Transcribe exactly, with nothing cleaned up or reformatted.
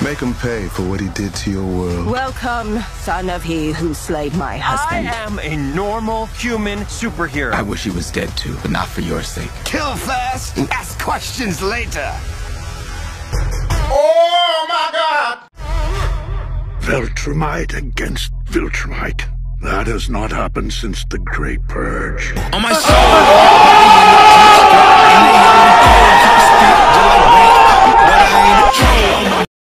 Make him pay for what he did to your world. Welcome, son of he who slayed my husband. I am a normal human superhero. I wish he was dead too, but not for your sake. Kill first, ask questions later. Oh my God! Viltrumite against Viltrumite. That has not happened since the Great Purge. On my soul!